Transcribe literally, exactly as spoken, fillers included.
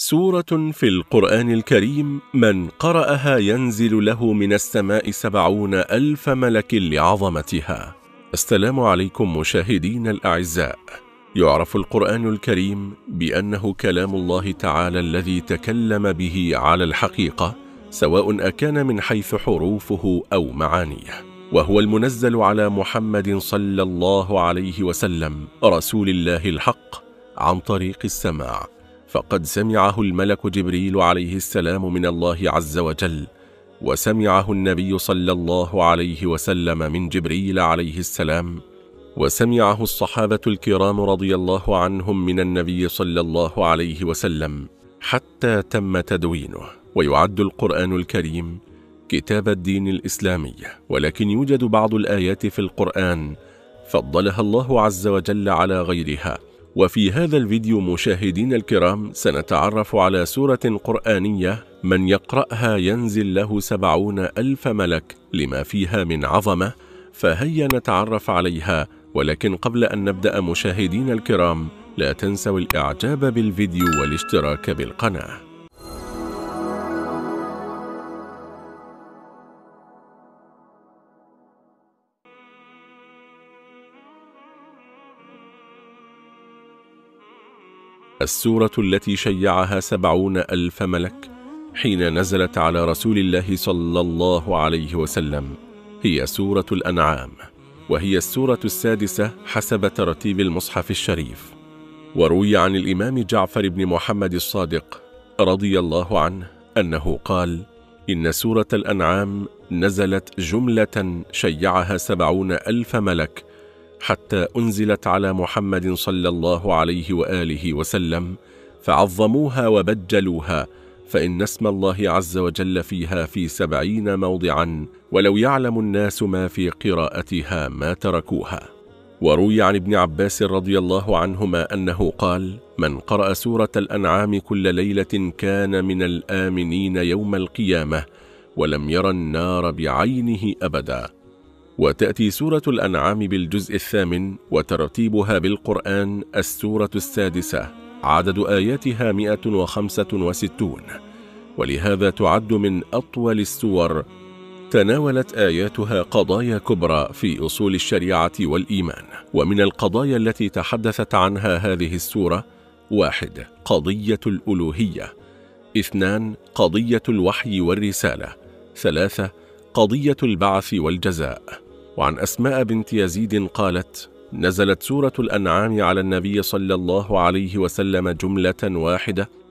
سورة في القرآن الكريم من قرأها ينزل له من السماء سبعون ألف ملك لعظمتها. السلام عليكم مشاهدين الأعزاء. يعرف القرآن الكريم بأنه كلام الله تعالى الذي تكلم به على الحقيقة، سواء أكان من حيث حروفه أو معانيه، وهو المنزل على محمد صلى الله عليه وسلم رسول الله الحق عن طريق السماع، فقد سمعه الملك جبريل عليه السلام من الله عز وجل، وسمعه النبي صلى الله عليه وسلم من جبريل عليه السلام، وسمعه الصحابة الكرام رضي الله عنهم من النبي صلى الله عليه وسلم حتى تم تدوينه. ويعد القرآن الكريم كتاب الدين الإسلامي، ولكن يوجد بعض الآيات في القرآن فضلها الله عز وجل على غيرها. وفي هذا الفيديو مشاهدين الكرام سنتعرف على سورة قرآنية من يقرأها ينزل له سبعون ألف ملك لما فيها من عظمة، فهيا نتعرف عليها. ولكن قبل أن نبدأ مشاهدين الكرام لا تنسوا الإعجاب بالفيديو والاشتراك بالقناة. السورة التي شيعها سبعون ألف ملك حين نزلت على رسول الله صلى الله عليه وسلم هي سورة الأنعام، وهي السورة السادسة حسب ترتيب المصحف الشريف. وروي عن الإمام جعفر بن محمد الصادق رضي الله عنه أنه قال: إن سورة الأنعام نزلت جملة شيعها سبعون ألف ملك حتى أنزلت على محمد صلى الله عليه وآله وسلم فعظموها وبجلوها، فإن اسم الله عز وجل فيها في سبعين موضعا، ولو يعلم الناس ما في قراءتها ما تركوها. وروي عن ابن عباس رضي الله عنهما أنه قال: من قرأ سورة الأنعام كل ليلة كان من الآمنين يوم القيامة ولم ير النار بعينه أبدا. وتأتي سورة الأنعام بالجزء الثامن، وترتيبها بالقرآن السورة السادسة، عدد آياتها مئة وخمسة وستون، ولهذا تعد من أطول السور. تناولت آياتها قضايا كبرى في أصول الشريعة والإيمان. ومن القضايا التي تحدثت عنها هذه السورة: واحد، قضية الألوهية. اثنان، قضية الوحي والرسالة. ثلاثة، قضية البعث والجزاء. وعن أسماء بنت يزيد قالت: نزلت سورة الأنعام على النبي صلى الله عليه وسلم جملة واحدة